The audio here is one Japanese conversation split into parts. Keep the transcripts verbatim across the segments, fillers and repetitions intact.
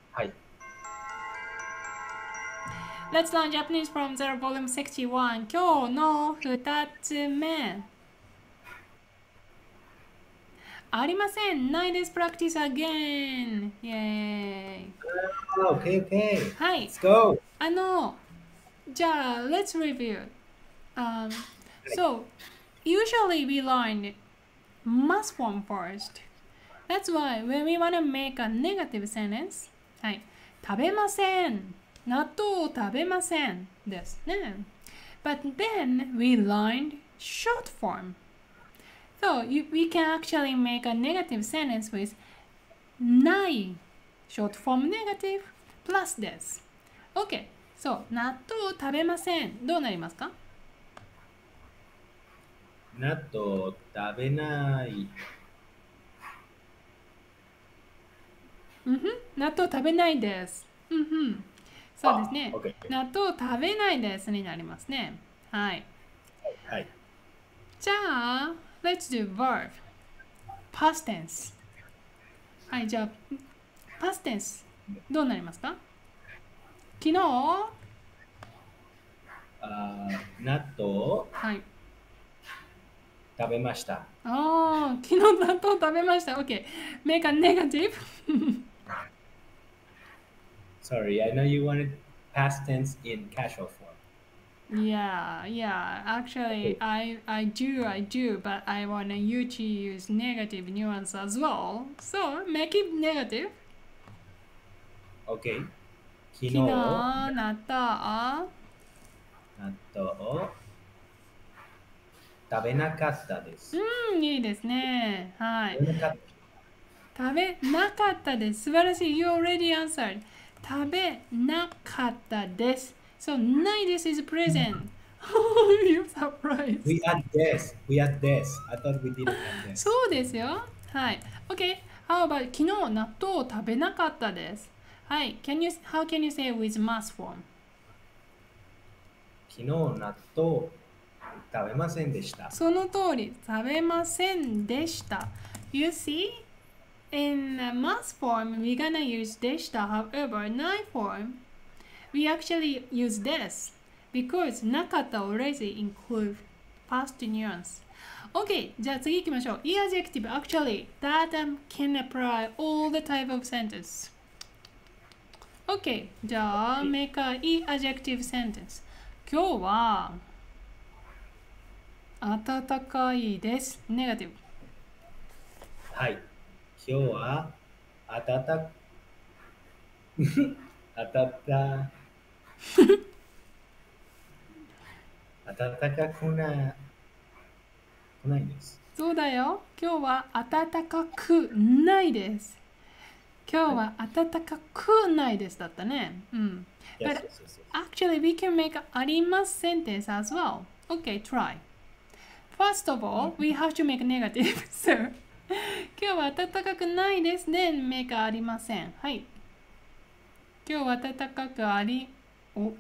はい。 Let's learn Japanese from Zero Volume sixty-one. 今日のふたつめ。ありません。ないです。Practice again. イェーイ。 Ah, okay, okay. はい。 Let's go. あの、じゃあ、let's review. Um, はい。 so, usually we learn must form first. That's why when we want to make a negative sentence, はい。食べません。納豆を食べません。ですね。But then we learned short form. So you, we can actually make a negative sentence with ない short form negative plus です。OK。そう、納豆を食べません。どうなりますか？ 納豆食べない。 うんふん。納豆食べないです。うんふん。そうですあ、 ね。 OK。 納豆食べないですになりますね。はい。 はい。 じゃあ、let's do verb. past tense。はい、じゃあ、past tense。どうなりますか？昨日はあー、納豆い。 食べました。 ああ、昨日納豆食べました。OK。make a negative. Sorry, I know you wanted past tense in casual form. Yeah, yeah. Actually, Okay. I I do, I do, but I want you to use negative nuance as well. So make it negative. Okay. 昨日、 昨日納納豆豆食べなかったです。 うん、いいですね。はい。 食べなかった。 食べなかったです。素晴らしい。You already answered. 食べなかったです。So, ないです is present. You're surprised. We add this. We add this. I thought we didn't add そ this. うですよ。はい。OK. How about 昨日納豆を食べなかったです。はい。Can you, how can you say with mass form? 昨日納豆食べませんでした。 その通り。食べませんでした。You see? In uh, mass form, we're gonna use でした。However, ない form, we actually use this because なかった already include past nuance. Okay, じゃあ次行きましょう。E adjective actually that um, can apply all the type of sentence. Okay, じゃあ make a E adjective sentence. 今日は暖かいです。ネガティブ。 はい。今日は暖か、暖か、暖かくな、くないです。 そうだよ。今日は暖かくないです。今日はい。 は暖かくないですだったね。うん。 Yes, But yes, yes, yes. actually we can make あります sentence as well. Okay, try. First of all, we have to make negative. So, 今日は暖かくないですね。make ありません。はい。今日は暖かくあり、お、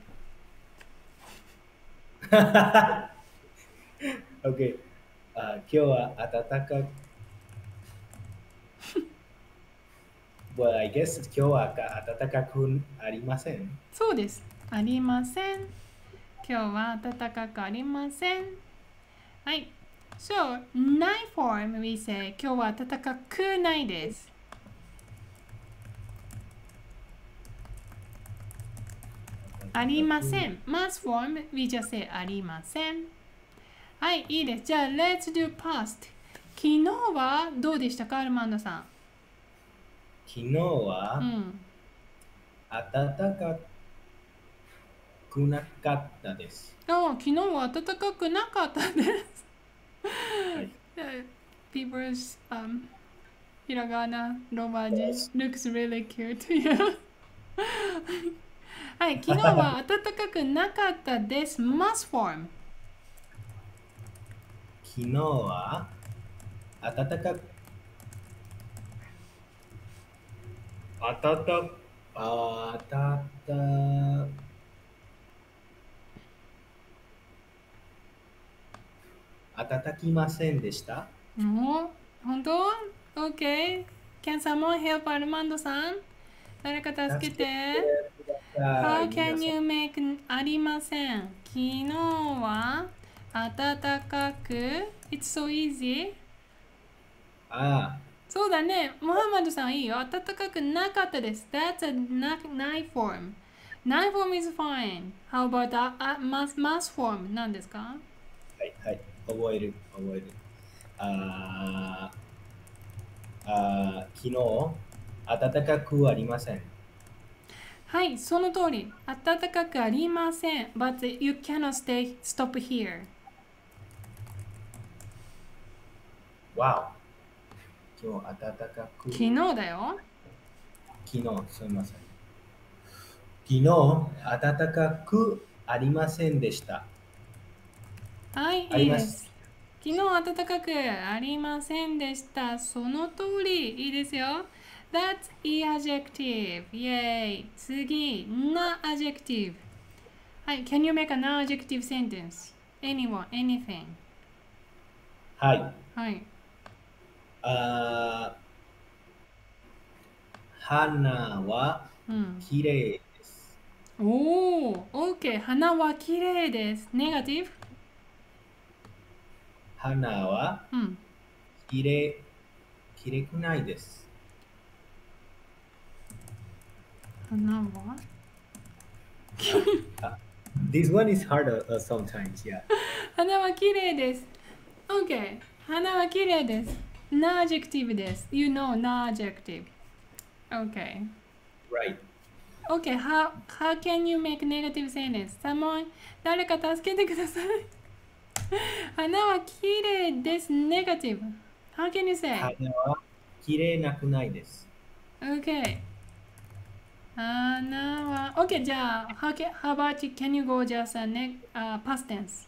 OK。あ、今日は暖かく、well, I guess 今日は暖かくありません。 そうです。ありません。今日は暖かくありません。はい。So, ない form, we say 今日は暖かくないです。ありません。must form, we just say ありません。はい、いいです。じゃあ、let's do past. 昨日はどうでしたか、アルマンドさん。 昨日はうん。 暖かくなかったです。 あ、昨日は暖かくなかったです。 はい。 People's um, ひらがな、ローマ字 Yes. looks really cute. Yeah. はい、昨日は暖かくなかったです。must form. 昨日は暖かく、あたた、あたた、暖きませんでした。 もう、本当 ?OK. Can someone help アルマンドさん誰か助けて。 くださ How い。 can 皆 you make ありません。昨日は暖かく。It's so easy. さんあそうだね。モハマドさんいいよ。暖かくなかったです。That's a night form. Night form is fine. How about a, a mass, mass form? 何ですか？ あ、はいはい。覚える、覚える。あーあー、昨日、暖かくありません。 はい、その通り。暖かくありません。But you cannot stay, stop here. わお。今日暖かく。 昨日だよ。 昨日、すみません。昨日、暖かくありませんでした。 はい、 ありますいいです。昨日暖かくありませんでした。その通り。いいですよ。That's e adjective. Yay. 次、な adjective. はい、Can you make a non adjective sentence? Anyone, anything. はい。 はい。 あー花はうん。 きれいです。 おー、OK。花はきれいです。ネガティブ。 花はうん。 きれい、きれくないです。 花はあ This one is hard uh, sometimes, yeah. 花はきれいです。OK。花はきれいです。な adjective です。You know な adjective. OK。 Right. OK。How, how can you make negative sentence? Someone, 誰か助けてください。花はきれいです。Negative. How can you say? 花はきれいなくないです。 OK。花は OK。じゃあ、how, can, how about you, can you go just a ne、uh, past tense?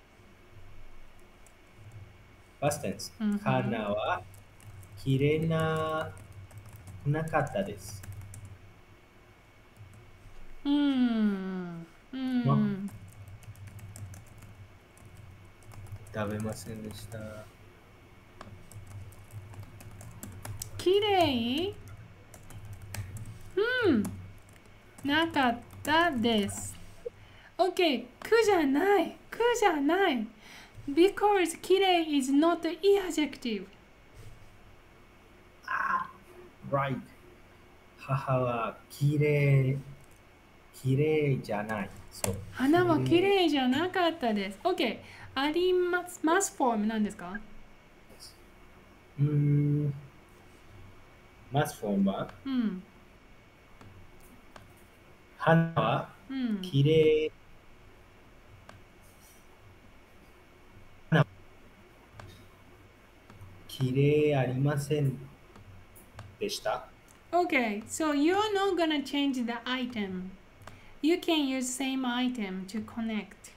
Past tense. うんうん花はきれいなくなかったです。 うーん。うーん。 食べませんでした。 きれいうん。なかったです。OK。くじゃない。くじゃない。Because きれい is not the e adjective. Right. 母はきれい、きれいじゃない。そう。 花はきれいじゃなかったです。OK。あります。ますフォームなんですか？ うーん。マスフォームはうん。 花はうん。 きれい。きれいありませんでした。 Okay, so you're not gonna change the item. You can use same item to connect.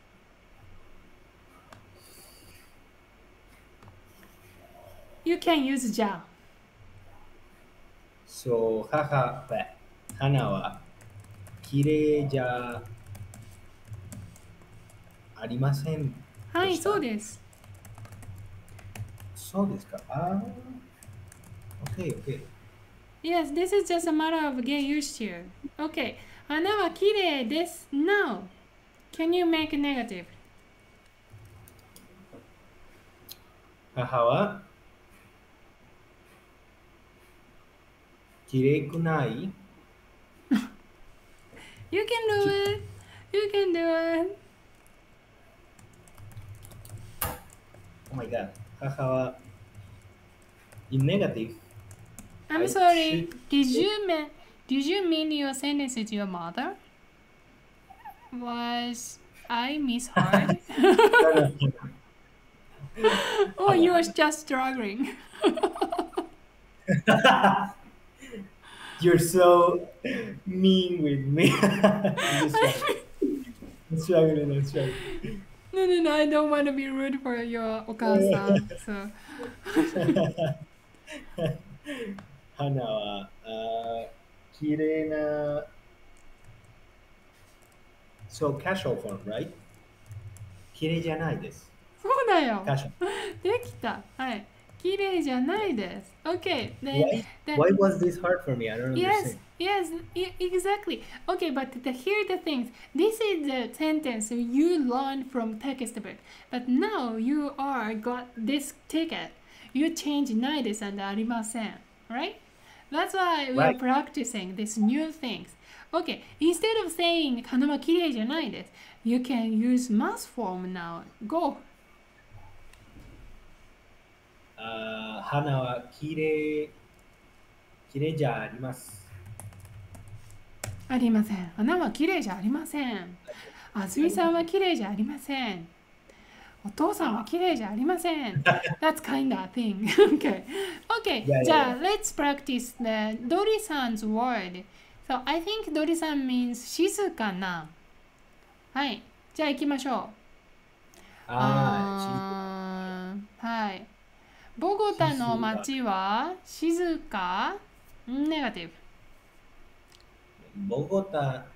You can use じゃ。 そう、母は、花はきれいじゃありませんでした。 はい、そうです。 そうですか。ああ。OK, OK. Yes, this is just a matter of get used to. Okay, 花はきれいです。Now, can you make negative? 母はきれくない。 You can do it. You can do it. Oh my god. 母は in negative. I'm I sorry. should- Did you mean Did you mean your sentence is your mother? Was I misheard? Or you are just struggling? You're so mean with me. I'm just struggling. I'm struggling. I'm struggling. No, no, no. I don't want to be rude for your お母さん。So, 花はあーきれいな。So casual form, right? きれいじゃないです。 そうだよ。 Casual. できた。はい。 綺麗じゃないです。Okay, then, Why, then why was this hard for me? I don't yes, understand. yes, e- exactly. Okay, but the, here the things. This is the sentence you learned from textbook, but now you are got this ticket. You change ないです and ありません, right? That's why we are Right. practicing these new things. Okay, instead of saying 花は綺麗じゃないです, you can use must form now. Go. あー花はきれい、きれいじゃあります。 ありません。花は綺麗じゃありません。あずみさんは綺麗じゃありません。お父さんは綺麗じゃありません。That's kind of thing. Okay. Okay. Yeah, じ yeah, ゃあ、 yeah. let's practice the ドリさん 's word. So, I think ドリさん means 静かな。はい。じゃあ行きましょう。 ああーはい。ボゴー、 タの指数が、 街は静かネガティブ。 ボゴタ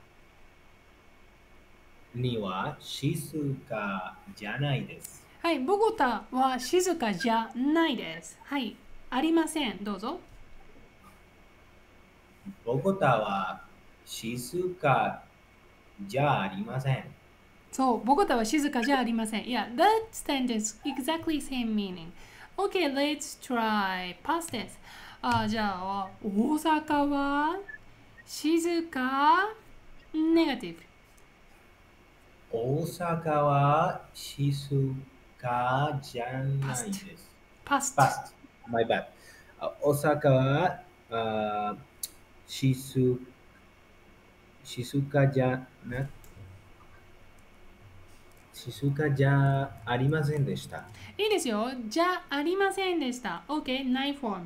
には静かじゃないです。 はい。ボゴタは静かじゃないです。はい。ありません。どうぞ。 ボゴタは静かじゃありません。 そう、ボゴタは静かじゃありません。Yeah, that sentence exactly same meaning. Okay, let's try past tense. あ、じゃあ、大阪は静かネガティブ。 大阪は静かじゃないです。 past. Past. My bad. あ大阪はあ静静かじゃな静かじゃありませんでした。 いいですよ。じゃありませんでした。Okay, nine form.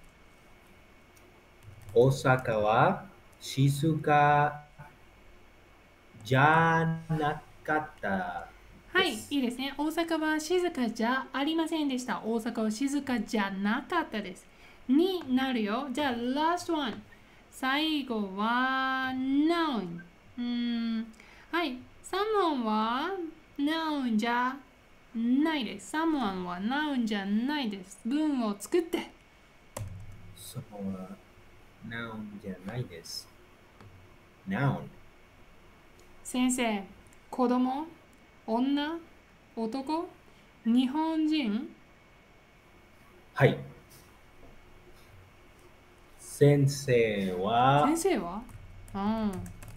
大阪は静かじゃなかったはい、 です。 いいですね。大阪は静かじゃありませんでした。大阪は静かじゃなかったです。になるよ。じゃあ、last one。最後は noun。うーん。はい。someone は noun じゃないです。someone は noun じゃないです。文を作って。 そこは noun じゃないです。noun。 先生、子供、女、男、日本人。 はい。先生は先生はうん。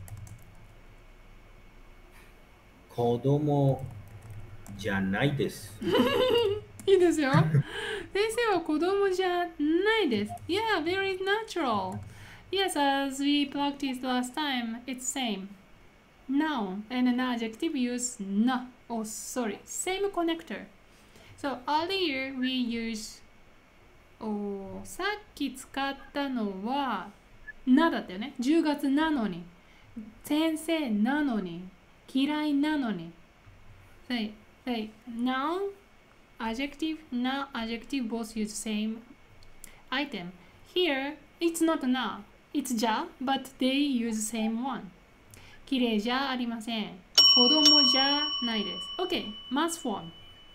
子供じゃないです。 いいですよ。先生は子供じゃないです。Yeah, very natural. Yes, as we practiced last time, it's same. Noun and an adjective use na. Oh, sorry, same connector. So earlier we use おさっき使ったのはなだったよね。じゅうがつなのに。先生なのに。嫌いなのに。Say, say, noun, adjective, noun, adjective both use same item. Here, it's not na, it's ja, but they use same one. 綺麗じゃありません。子供じゃないです。OK, must form.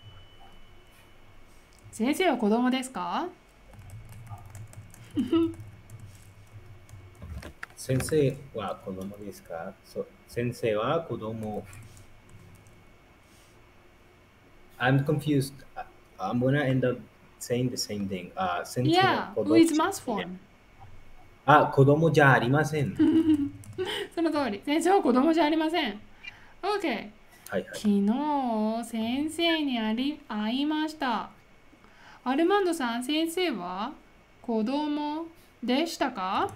先生は子供ですか先生は子供ですかそ先生は子供。I'm confused. I- I'm gonna end up saying the same thing. あ先生は Yeah, 子供 with じゃ must form. あ、子供じゃありません。 その通り。先生は子供じゃありません。OK。 はいはい。 昨日、先生にあり会いました。アルマンドさん、先生は子供でしたか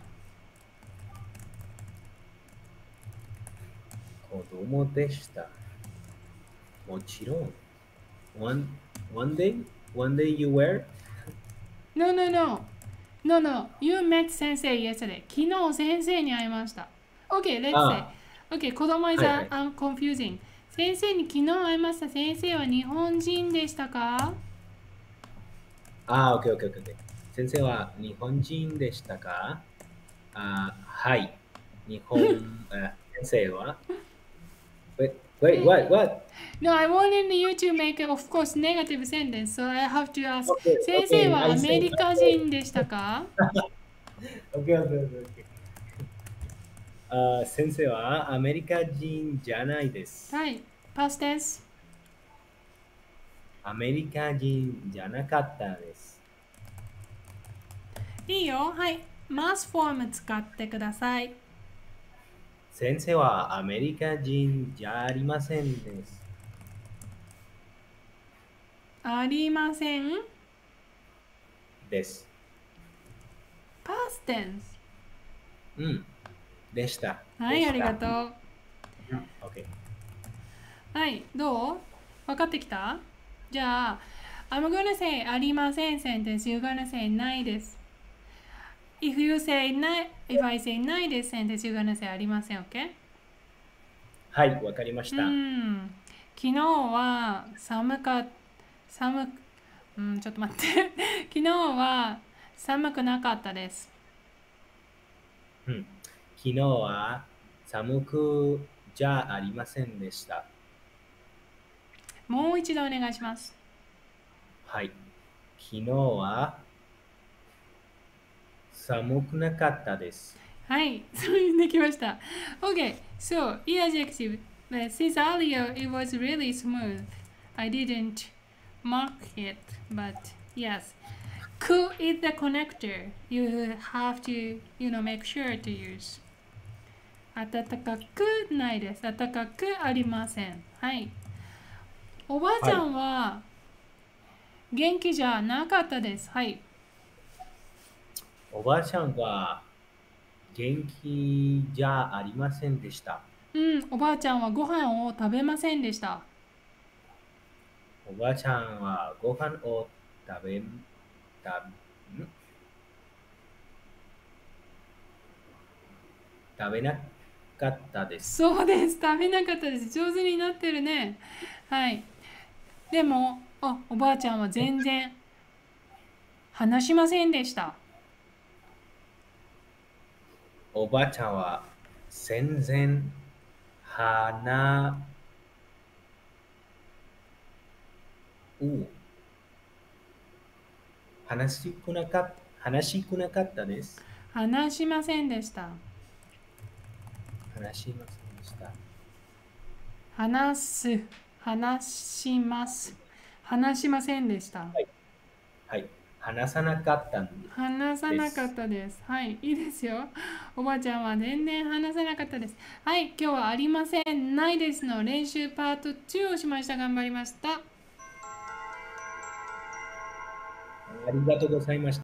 子供でした。もちろん。One, one day? One day you were? ?No, no, no. No, no. You met 先生 yesterday. 昨日先生に会いました。OK, let's say. あ OK, 子供 is はいはい uh, confusing. 先生に昨日会いました。先生は日本人でしたかあ、OK, OK, OK. 先生は日本人でしたかあ、はい。日本、あ先生は Wait, Wait, what, what? No, I wanted you to make, of course, negative sentence. So I have to ask. Okay, 先生 okay, は I ア say, メリカ人でしたか？ okay, okay, okay, okay. あー先生はアメリカ人じゃないです。 はい。パスです。 アメリカ人じゃなかったです。 いいよ。はい。マスフォーム使ってください。 先生はアメリカ人じゃありませんです。 ありません。 です。 パステンス。 うん。でした。 はい、 でしたありがとう。 うん OK。 はい、どう分かってきた？じゃあ、I'm gonna say ありません sentence, you're gonna say ないです。If you say ない、if I say ないです sentence, you're gonna say ありません、OK？ はい、わかりましうた。 ん。昨日は寒か、寒く、うん、ちょっと待って。昨日は寒くなかったです。 うん、昨日は寒くじゃありませんでした。 もう一度お願いします。 はい。昨日は寒くなかったです。 はい、そうできました。Okay, so E adjective. But since earlier it was really smooth, I didn't mark it, but yes. Ku is the connector. You have to, you know, make sure to use. 暖かくないです。暖かくありません。はい。おばあちゃんは元気じゃなかったです。はい。 おばあちゃんは元気じゃありませんでした。 うん、おばあちゃんはご飯を食べませんでした。 おばあちゃんはご飯を食べ、たん食べなかったです。 そうです。食べなかったです。上手になってるね。はい。でも、あ、おばあちゃんは全然話しませんでした。 おばあちゃんは全然話、う話しくなかっ話しくなかったです。 話しませんでした。 話しませんでした。 話す、話します。話しませんでした。 はい。はい。話さなかったんです。 話さなかったです。はい、いいですよ。おばあちゃんは全然話さなかったです。はい、今日はありません、ないですの練習パートツーをしました。頑張りました。 ありがとうございました。